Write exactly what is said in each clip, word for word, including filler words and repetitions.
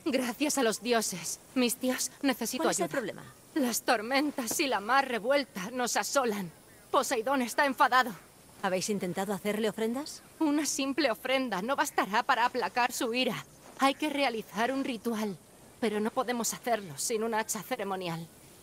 Gracias a los dioses. Mis tíos, necesito ¿Cuál es ayuda. el problema? Las tormentas y la mar revuelta nos asolan. Poseidón está enfadado. ¿Habéis intentado hacerle ofrendas? Una simple ofrenda no bastará para aplacar su ira. Hay que realizar un ritual, pero no podemos hacerlo sin un hacha ceremonial.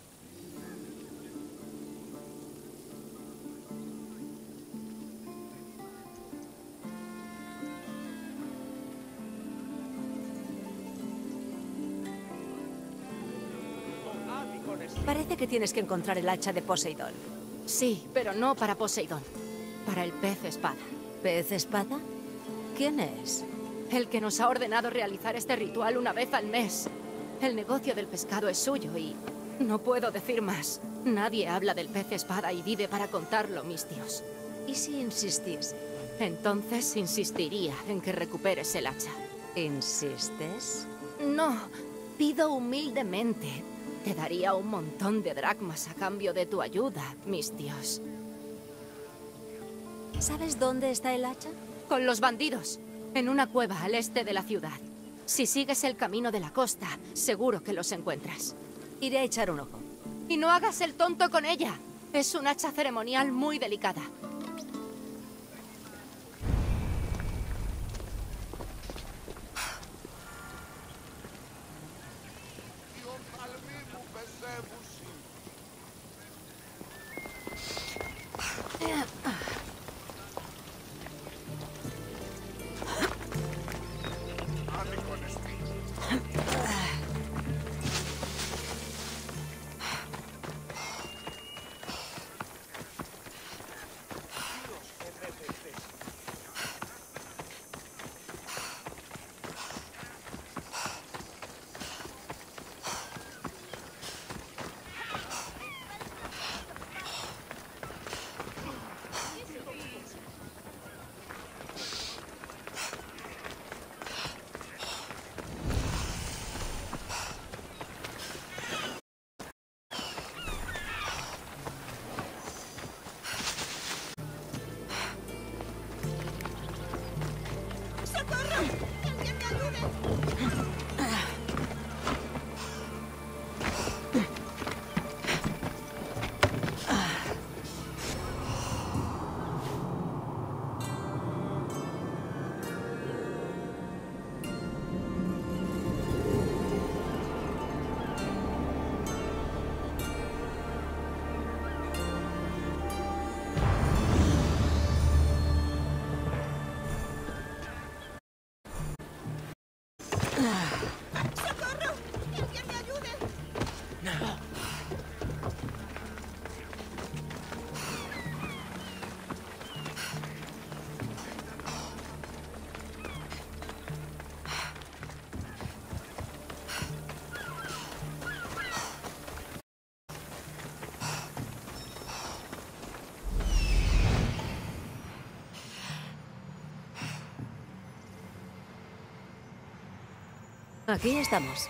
Parece que tienes que encontrar el hacha de Poseidón. Sí, pero no para Poseidón. Para el pez espada. ¿Pez espada? ¿Quién es? El que nos ha ordenado realizar este ritual una vez al mes. El negocio del pescado es suyo y no puedo decir más. Nadie habla del pez espada y vive para contarlo, mis tíos. ¿Y si insistiese? Entonces insistiría en que recuperes el hacha. ¿Insistes? No, pido humildemente. Te daría un montón de dracmas a cambio de tu ayuda, mis tíos. ¿Sabes dónde está el hacha? Con los bandidos, en una cueva al este de la ciudad. Si sigues el camino de la costa, seguro que los encuentras. Iré a echar un ojo. Y no hagas el tonto con ella. Es un hacha ceremonial muy delicada. Aquí estamos.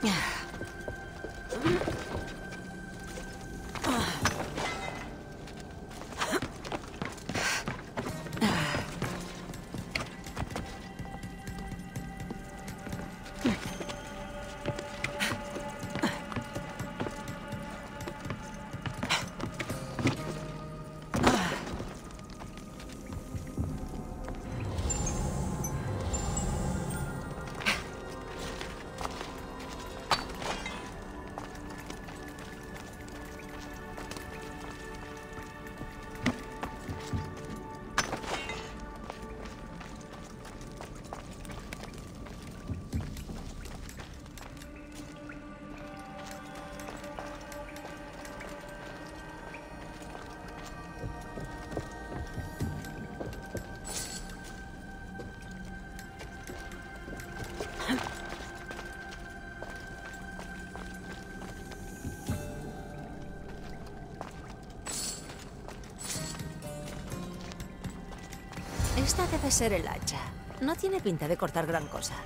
Esta debe ser el hacha. No tiene pinta de cortar gran cosa.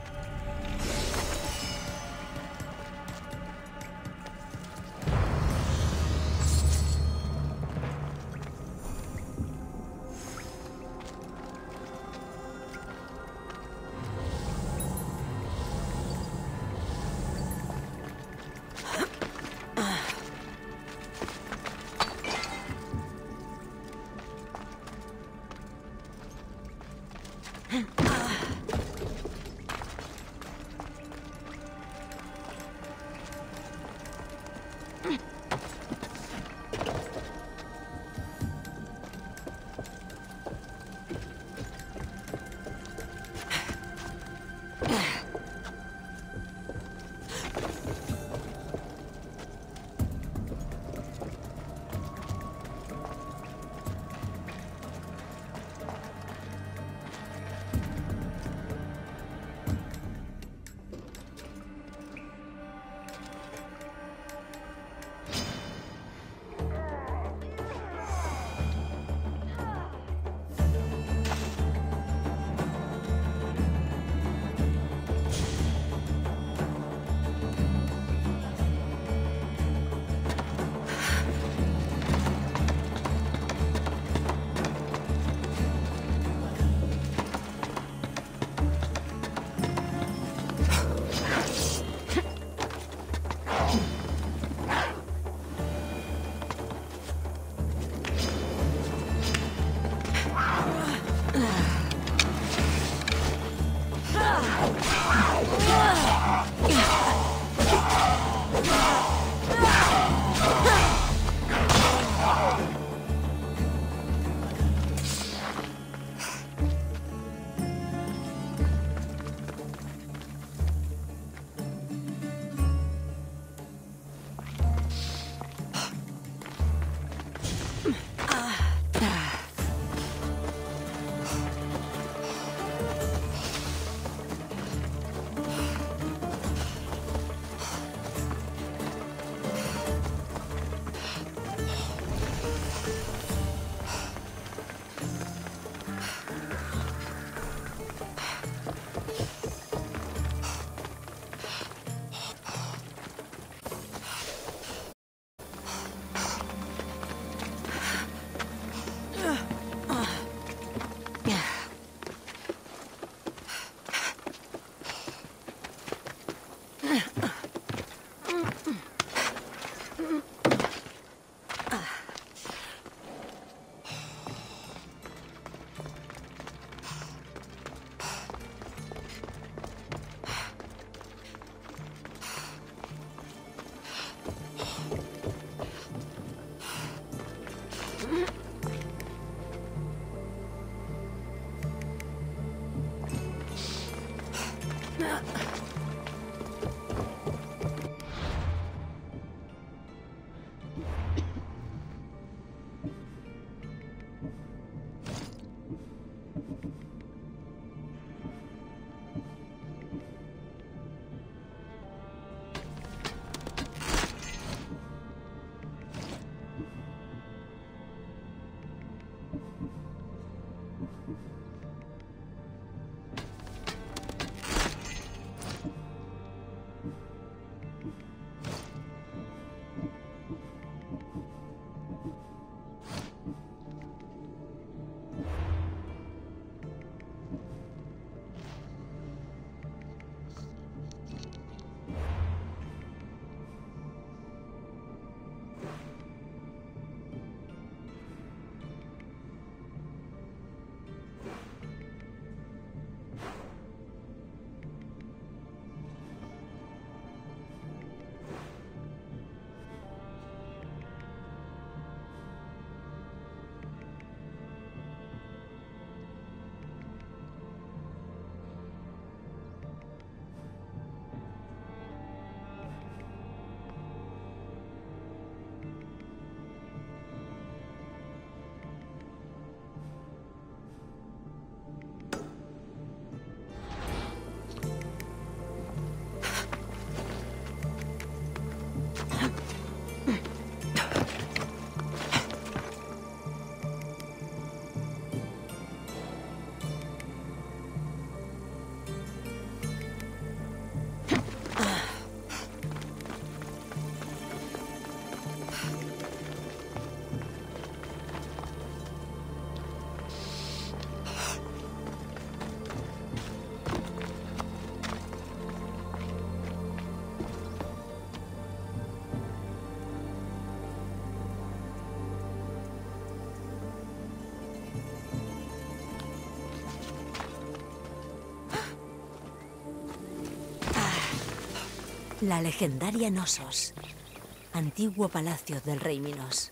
La legendaria Knossos. Antiguo palacio del rey Minos.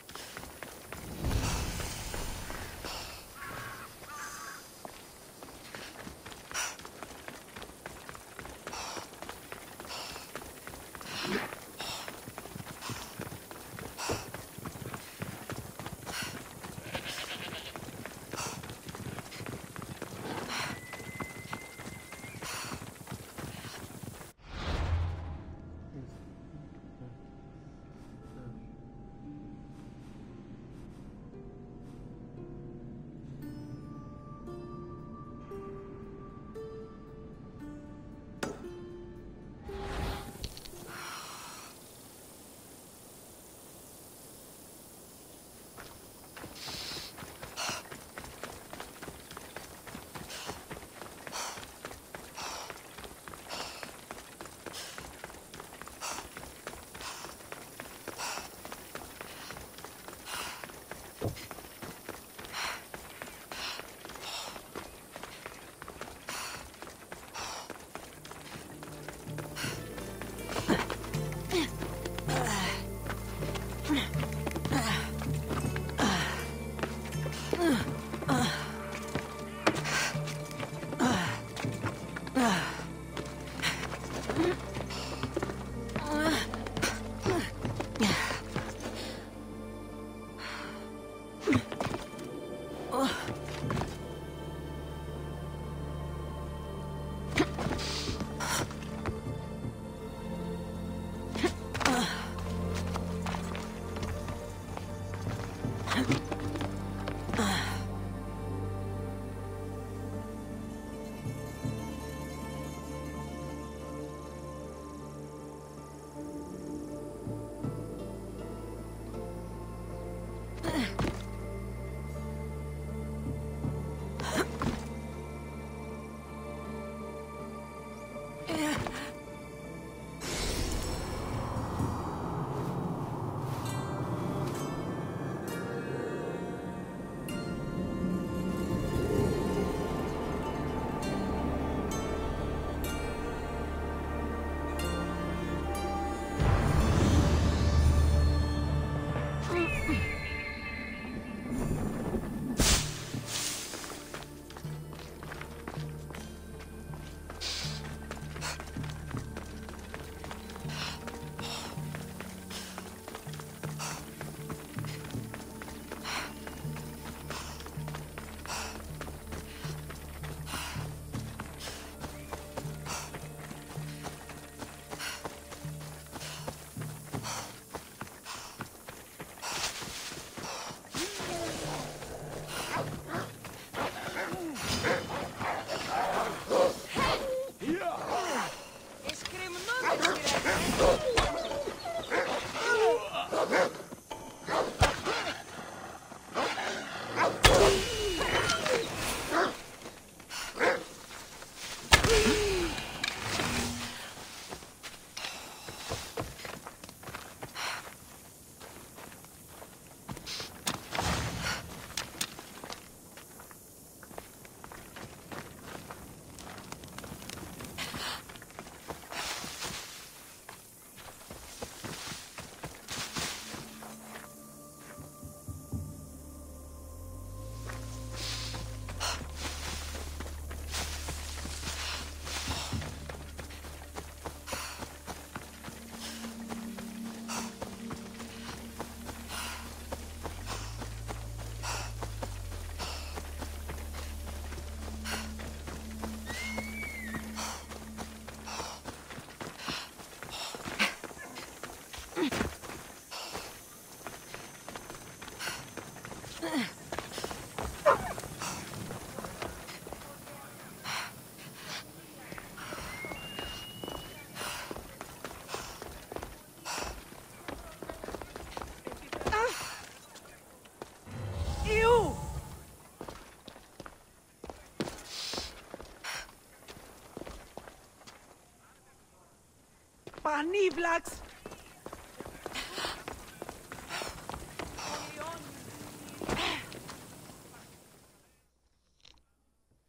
Paniblax.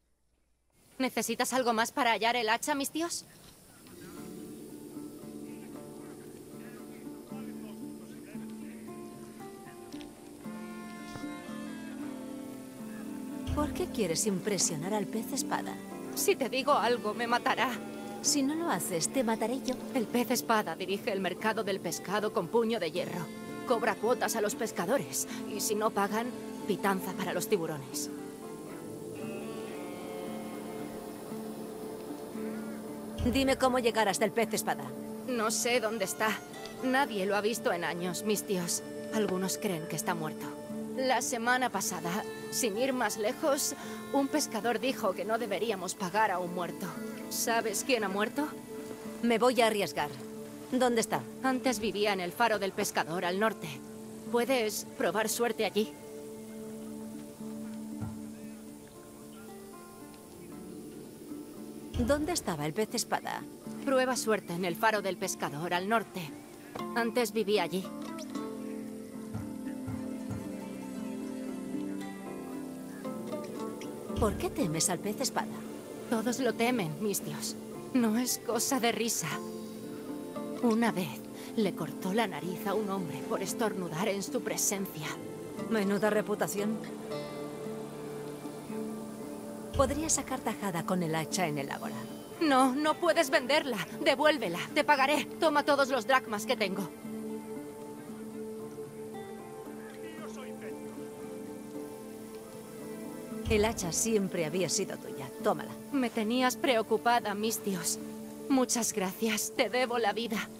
¿Necesitas algo más para hallar el hacha, mis tíos? qué quieres impresionar al pez espada? Si te digo algo, me matará. Si no lo haces, te mataré yo. El pez espada dirige el mercado del pescado con puño de hierro. Cobra cuotas a los pescadores. Y si no pagan, pitanza para los tiburones. Dime cómo llegar hasta el pez espada. No sé dónde está. Nadie lo ha visto en años, mis tíos. Algunos creen que está muerto. La semana pasada, sin ir más lejos, un pescador dijo que no deberíamos pagar a un muerto. ¿Sabes quién ha muerto? Me voy a arriesgar. ¿Dónde está? Antes vivía en el faro del pescador, al norte. ¿Puedes probar suerte allí? ¿Dónde estaba el pez espada? Prueba suerte en el faro del pescador, al norte. Antes vivía allí. ¿Por qué temes al pez espada? Todos lo temen, mis tíos. No es cosa de risa. Una vez le cortó la nariz a un hombre por estornudar en su presencia. Menuda reputación. Podría sacar tajada con el hacha en el ágora. No, no puedes venderla. Devuélvela. Te pagaré. Toma todos los dracmas que tengo. El hacha siempre había sido tuya. Tómala. Me tenías preocupada, mis tíos. Muchas gracias. Te debo la vida.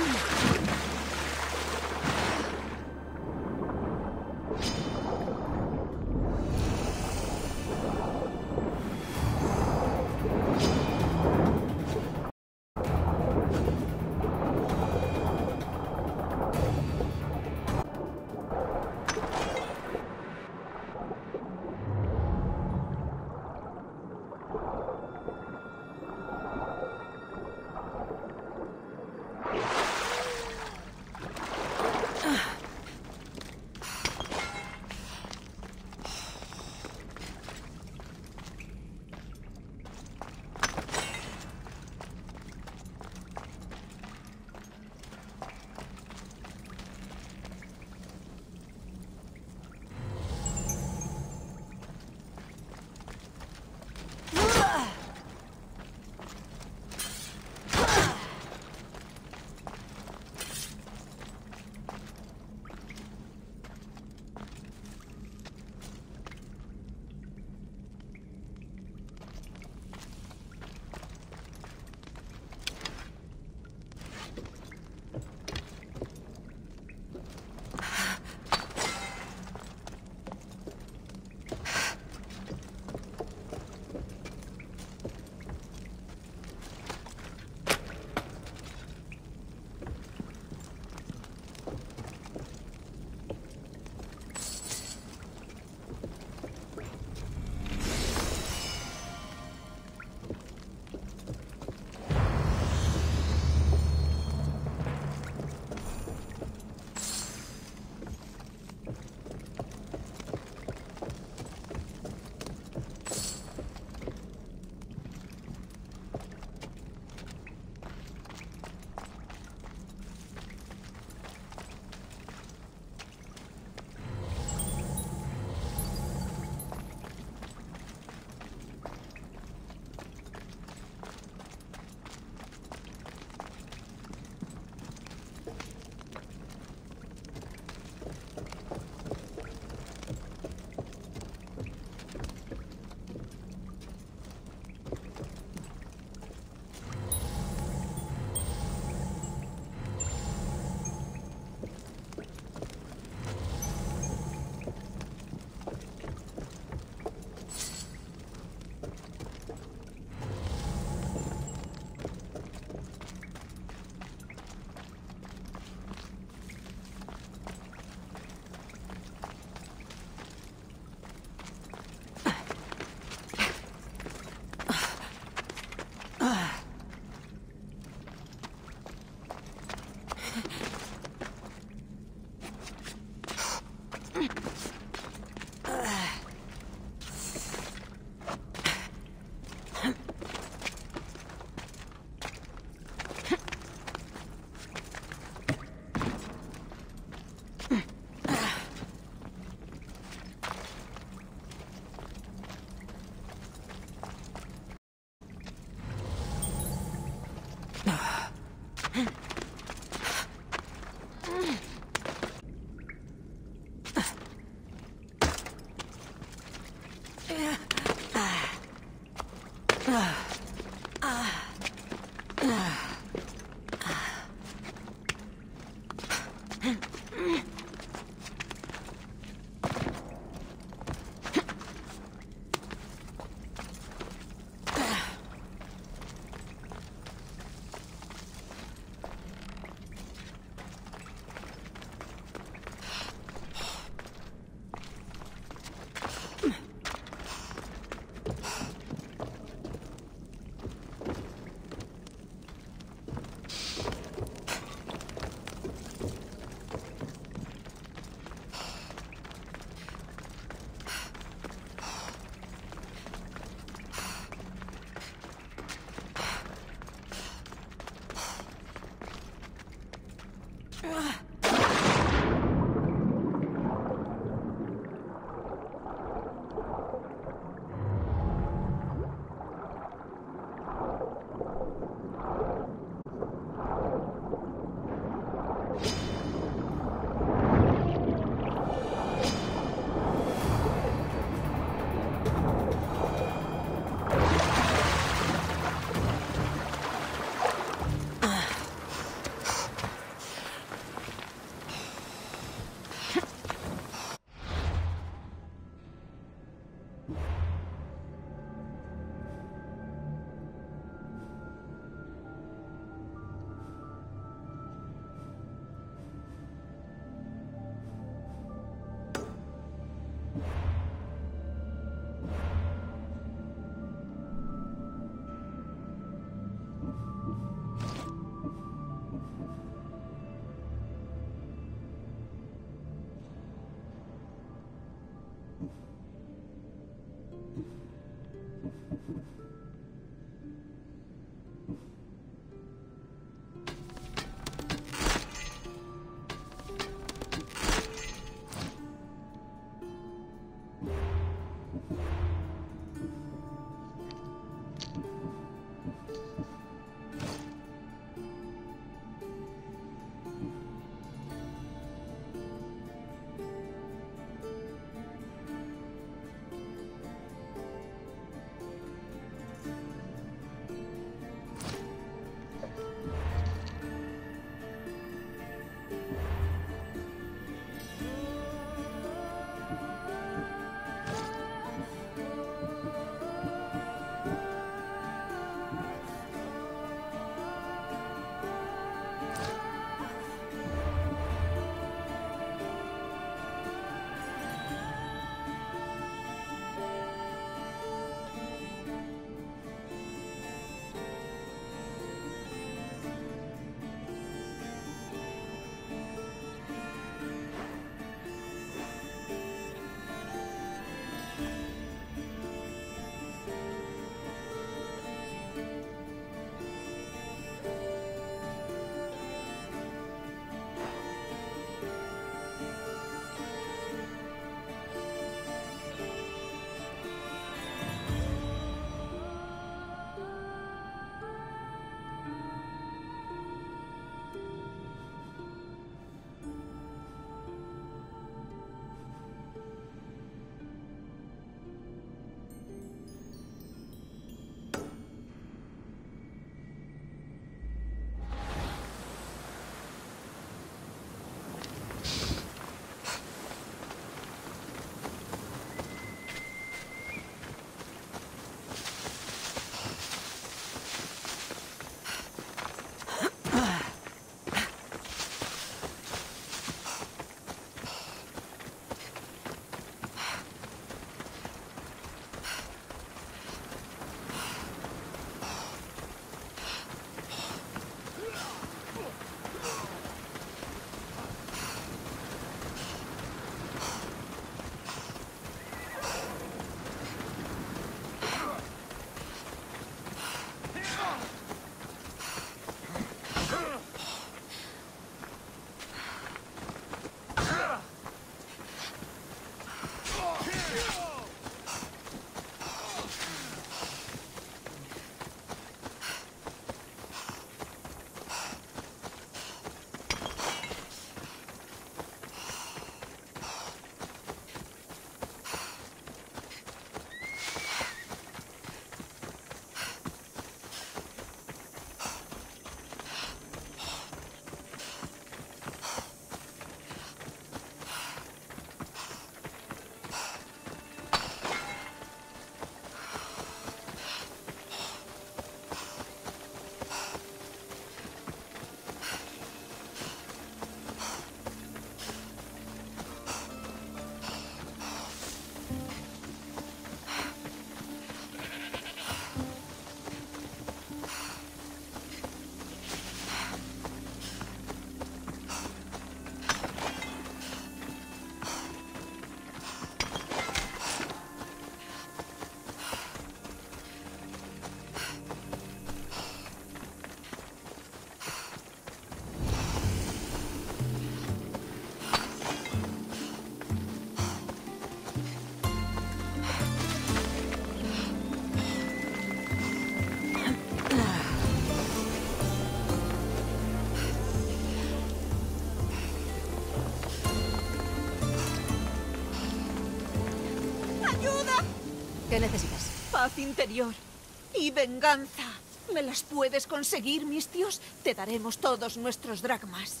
¿Qué necesitas? Paz interior y venganza. ¿Me las puedes conseguir, Mistios? Te daremos todos nuestros dracmas.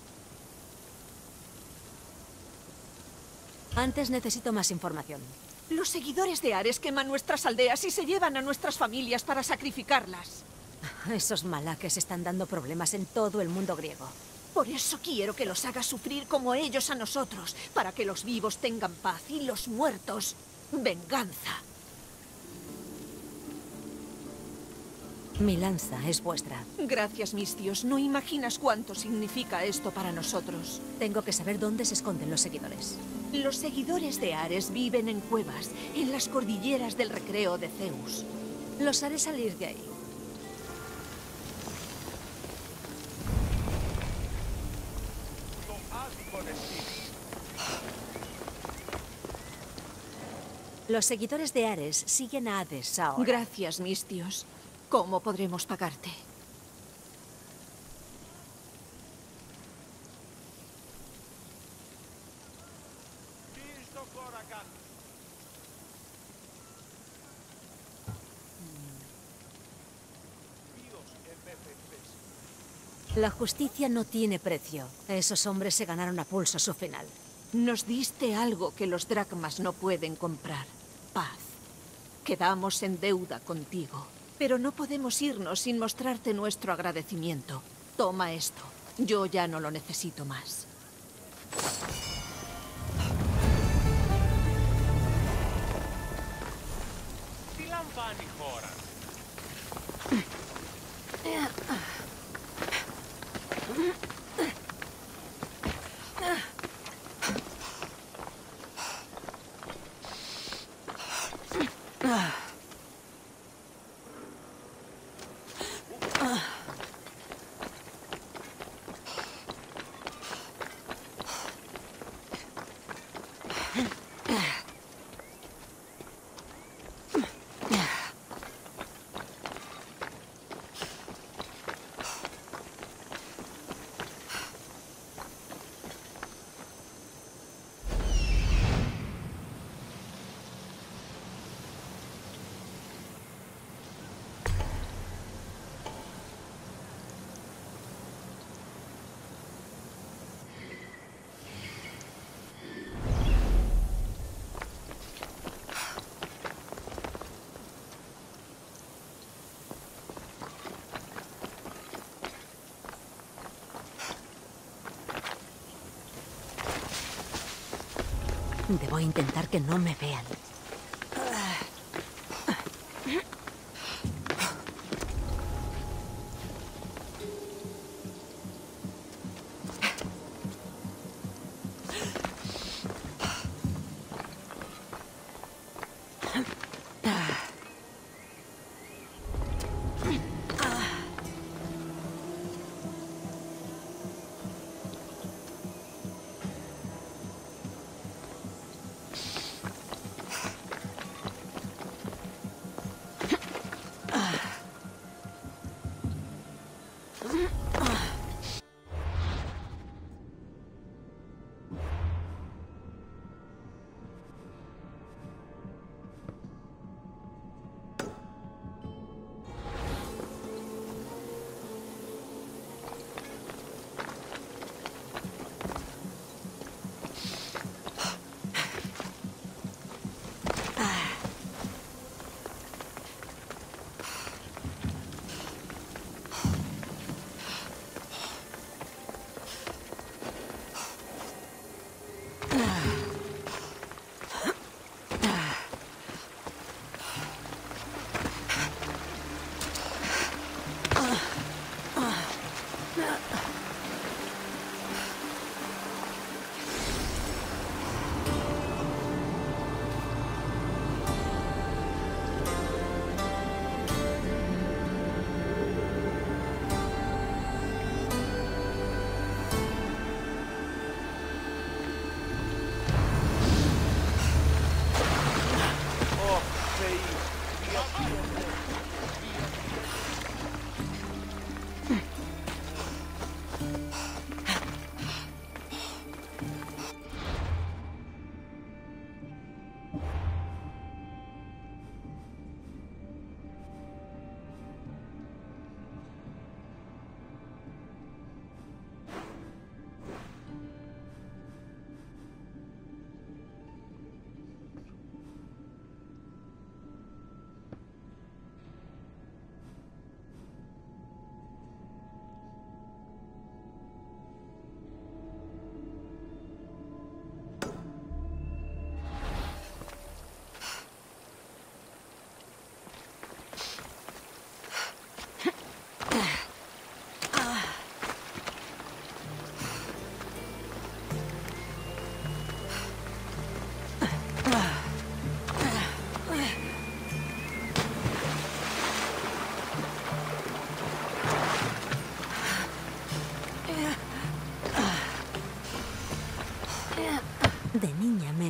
Antes necesito más información. Los seguidores de Ares queman nuestras aldeas y se llevan a nuestras familias para sacrificarlas. Esos malaques están dando problemas en todo el mundo griego. Por eso quiero que los hagas sufrir como ellos a nosotros, para que los vivos tengan paz y los muertos, venganza. Mi lanza es vuestra. Gracias, Mistios. No imaginas cuánto significa esto para nosotros. Tengo que saber dónde se esconden los seguidores. Los seguidores de Ares viven en cuevas, en las cordilleras del recreo de Zeus. Los haré salir de ahí. Los seguidores de Ares siguen a Hades ahora. Gracias, Mistios. ¿Cómo podremos pagarte? La justicia no tiene precio. Esos hombres se ganaron a pulso su final. Nos diste algo que los dracmas no pueden comprar. Paz. Quedamos en deuda contigo. Pero no podemos irnos sin mostrarte nuestro agradecimiento. Toma esto. Yo ya no lo necesito más. Debo intentar que no me vean.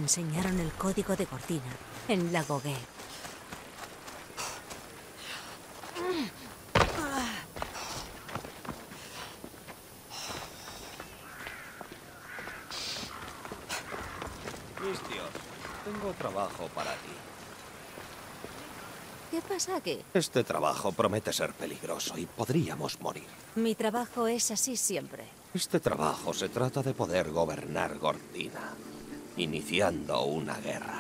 enseñaron el código de Gortina en la Goguet. Mistios, tengo trabajo para ti. ¿Qué pasa aquí? Este trabajo promete ser peligroso y podríamos morir. Mi trabajo es así siempre. Este trabajo se trata de poder gobernar Gortina, iniciando una guerra.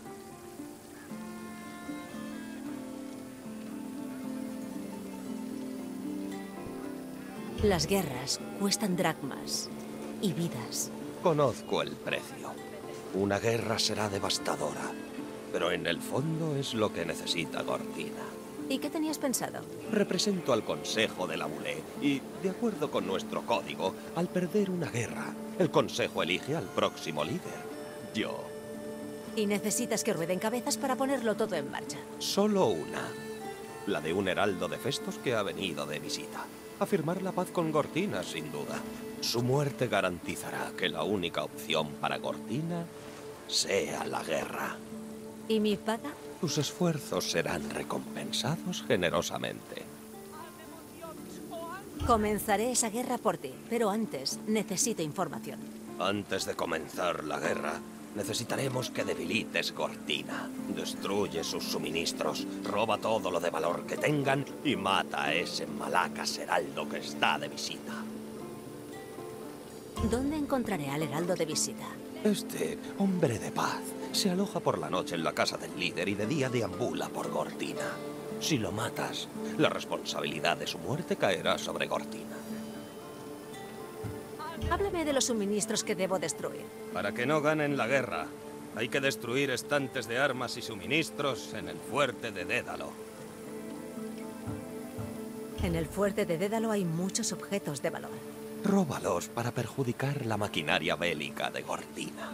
Las guerras cuestan dracmas y vidas. Conozco el precio. Una guerra será devastadora, pero en el fondo es lo que necesita Gortina. ¿Y qué tenías pensado? Represento al Consejo de la Mulé y, de acuerdo con nuestro código, al perder una guerra, el Consejo elige al próximo líder. Yo. Y necesitas que rueden cabezas para ponerlo todo en marcha. Solo una. La de un heraldo de Festos que ha venido de visita. A firmar la paz con Gortina, sin duda. Su muerte garantizará que la única opción para Gortina sea la guerra. ¿Y mi paga? Tus esfuerzos serán recompensados generosamente. Comenzaré esa guerra por ti, pero antes necesito información. Antes de comenzar la guerra, necesitaremos que debilites Gortina. Destruye sus suministros, roba todo lo de valor que tengan y mata a ese malacas heraldo que está de visita. ¿Dónde encontraré al heraldo de visita? Este hombre de paz se aloja por la noche en la casa del líder y de día deambula por Gortina. Si lo matas, la responsabilidad de su muerte caerá sobre Gortina. Háblame de los suministros que debo destruir. Para que no ganen la guerra, hay que destruir estantes de armas y suministros en el fuerte de Dédalo. En el fuerte de Dédalo hay muchos objetos de valor. Róbalos para perjudicar la maquinaria bélica de Gortina.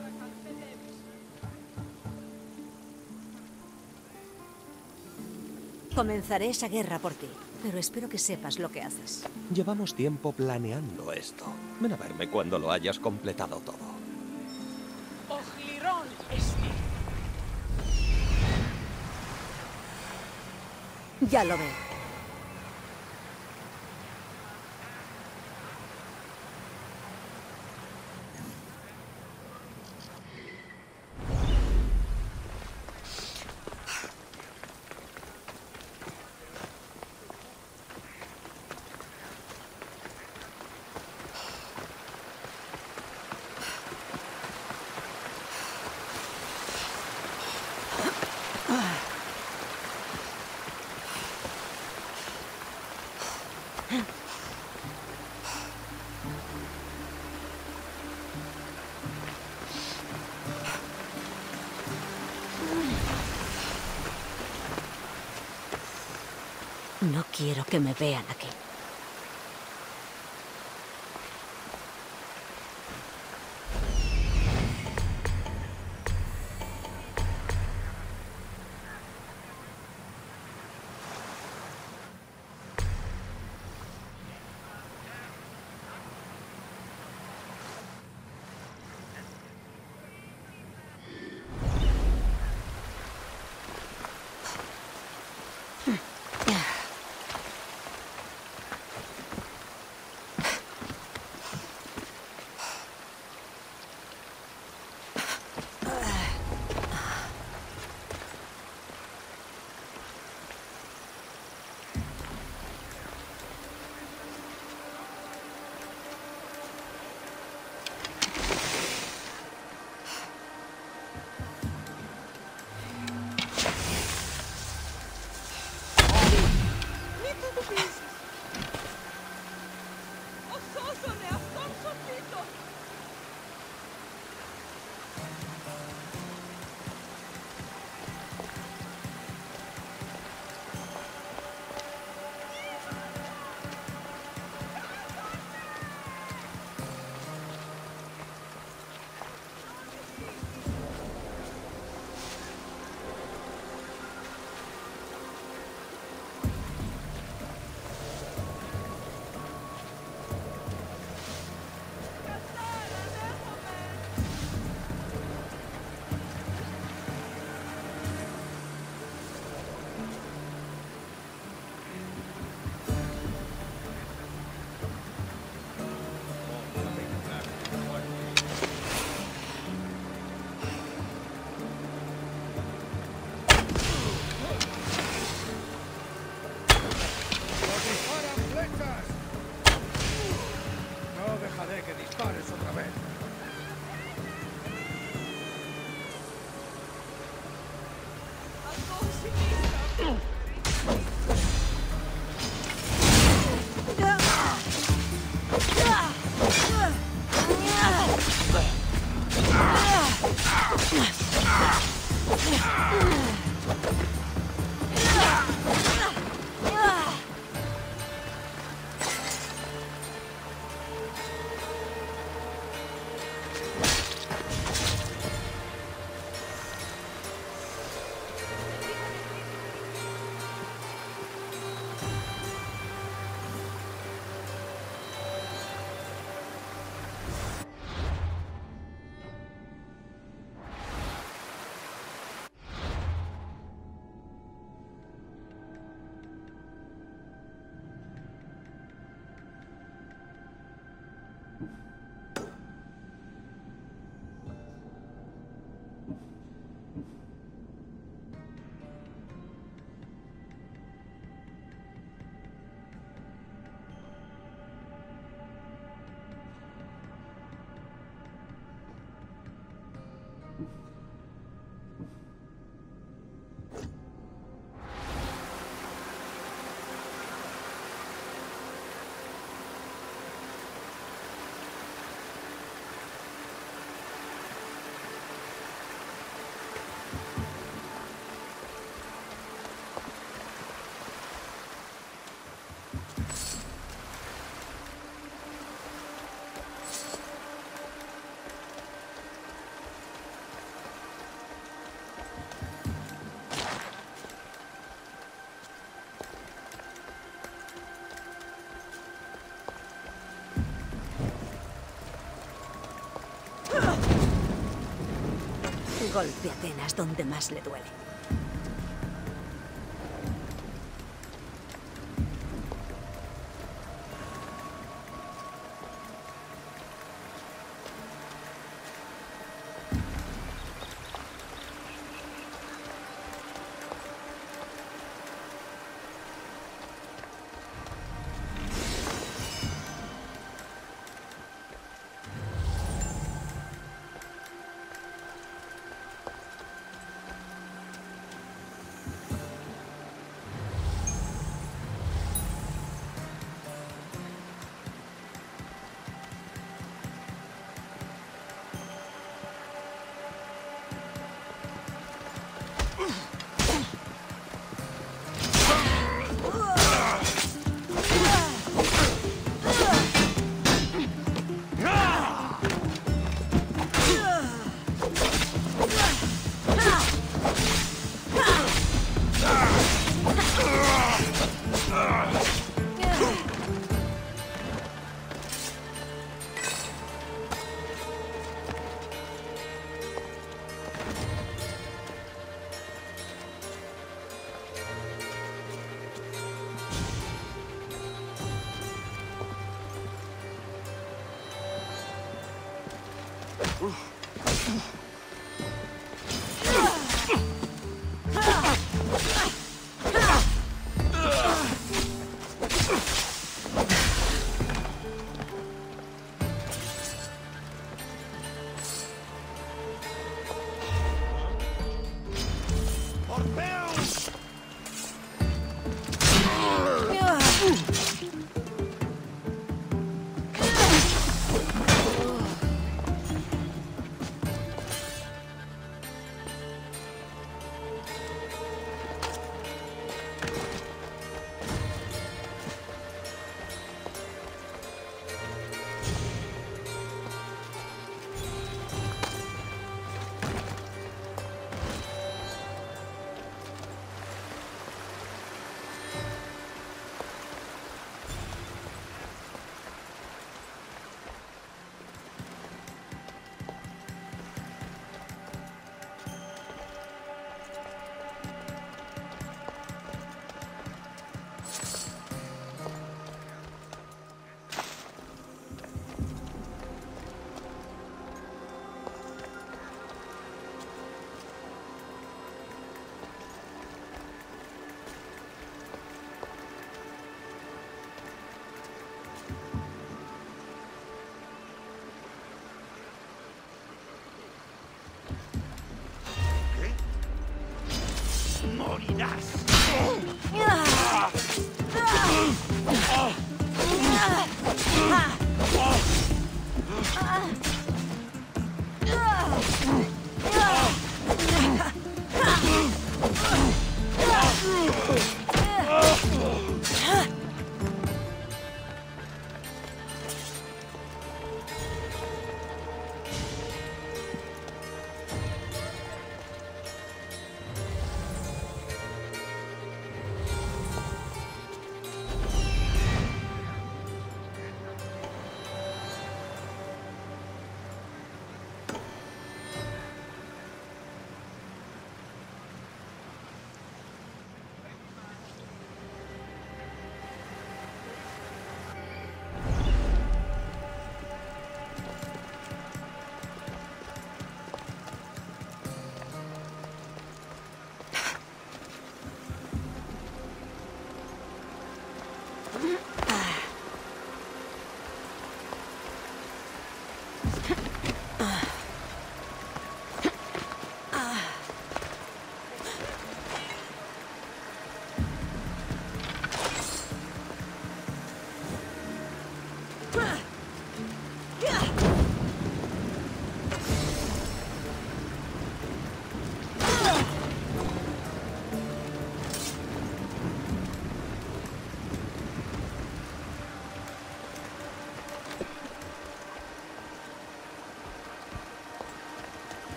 Comenzaré esa guerra por ti, pero espero que sepas lo que haces. Llevamos tiempo planeando esto. Ven a verme cuando lo hayas completado todo. Ya lo veo. No quiero que me vean aquí. Golpe a Atenas donde más le duele. ¡Morirás!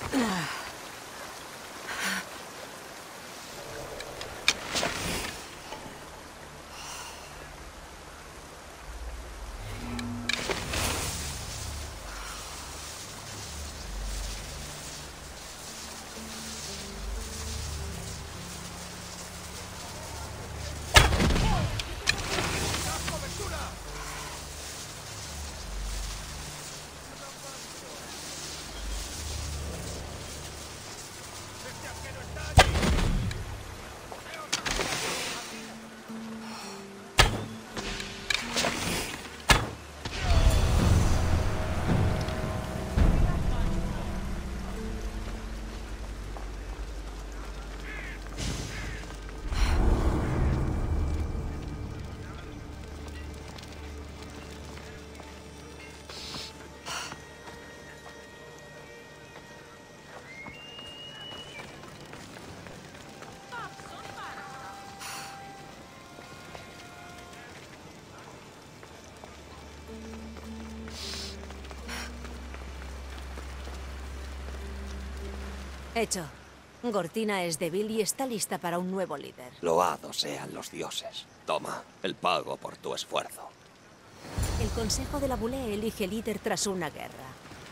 Hecho. Gortina es débil y está lista para un nuevo líder. Loados sean los dioses. Toma, el pago por tu esfuerzo. El Consejo de la Boulé elige líder tras una guerra.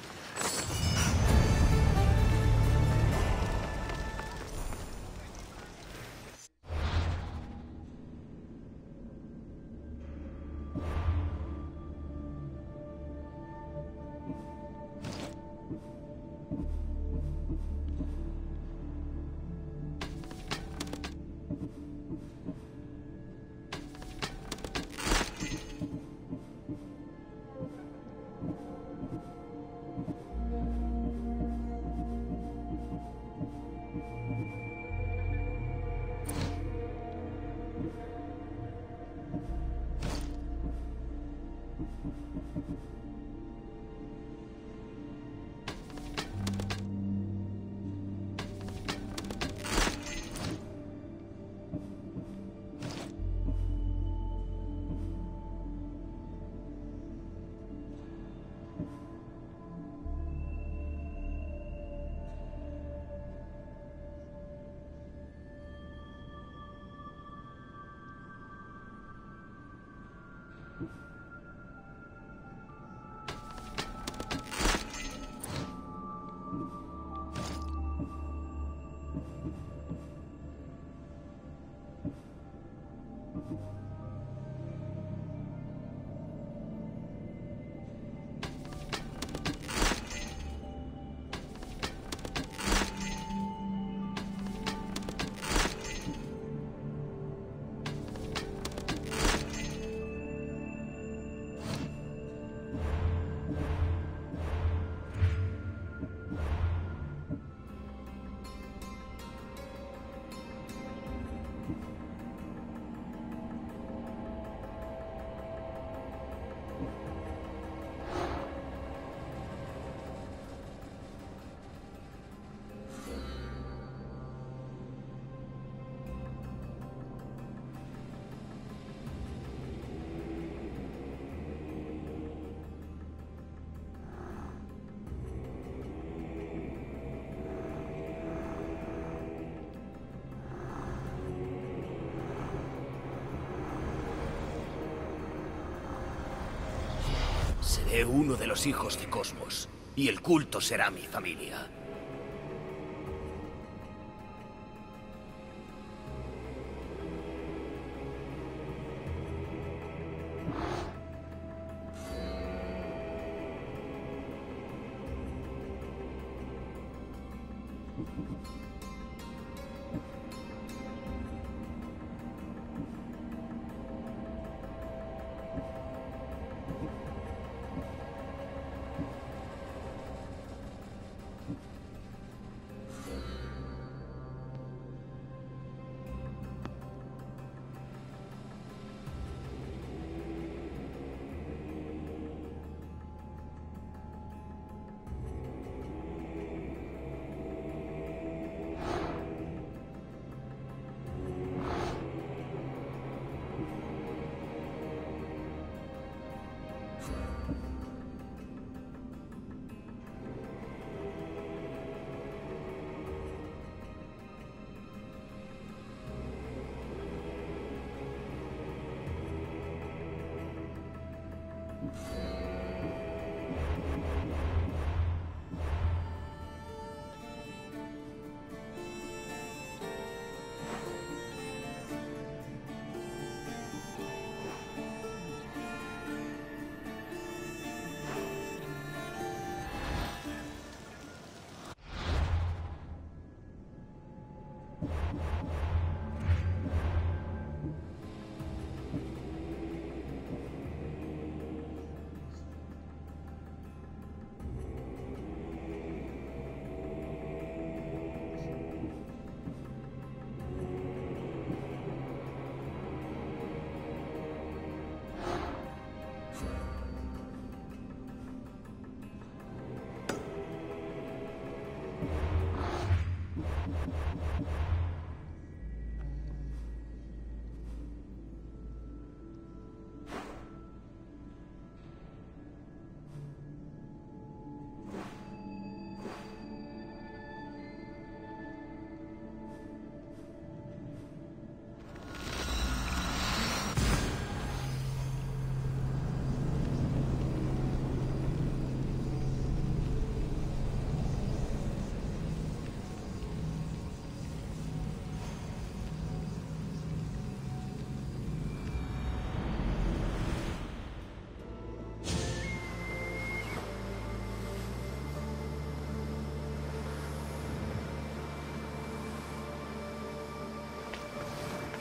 Seré uno de los hijos de Cosmos, y el culto será mi familia.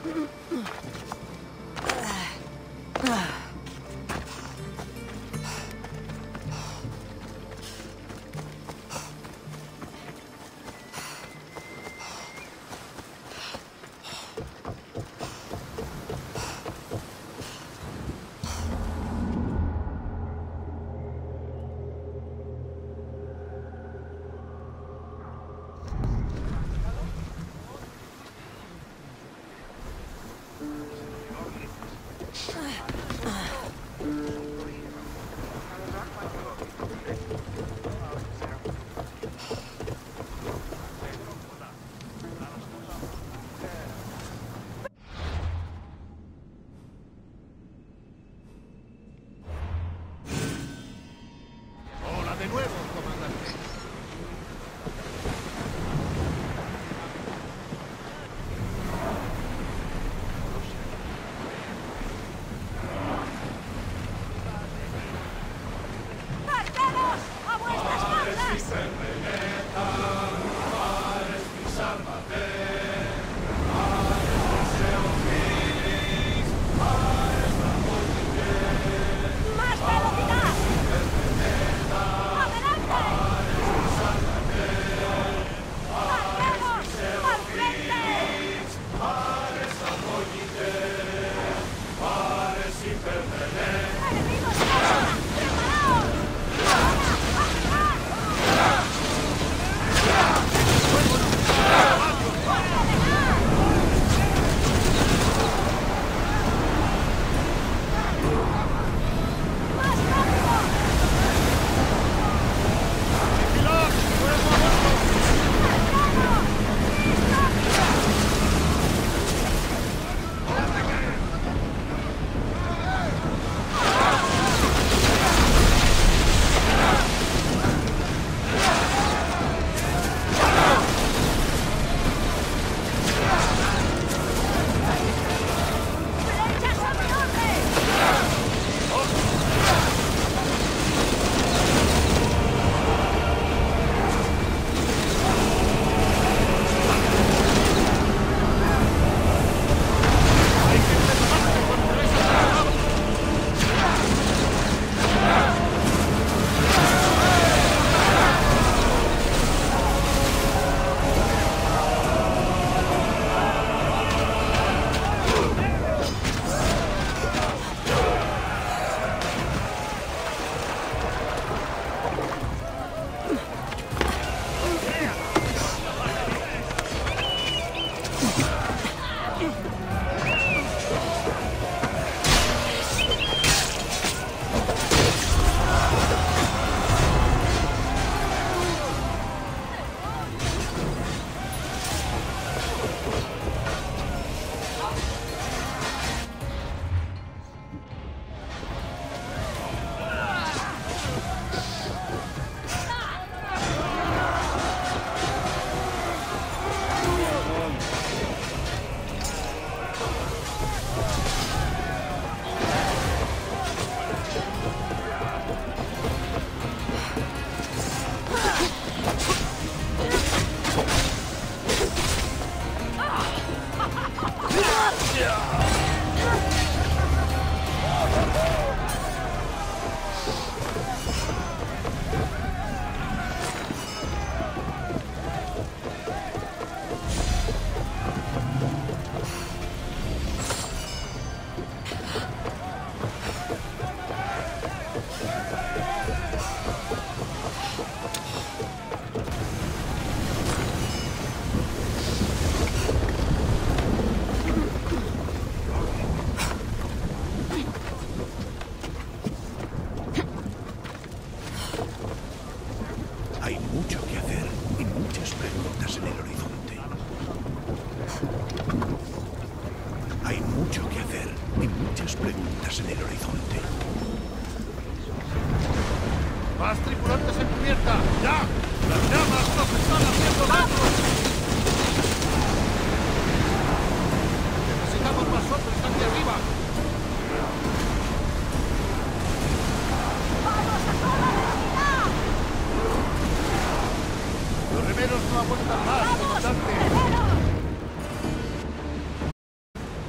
¡Más tripulantes en cubierta! ¡Ya! ¡Las llamas nos están haciendo daño! ¡Necesitamos más hombres aquí arriba! ¡Vamos a toda velocidad! Los remeros no aguantan más, comandante.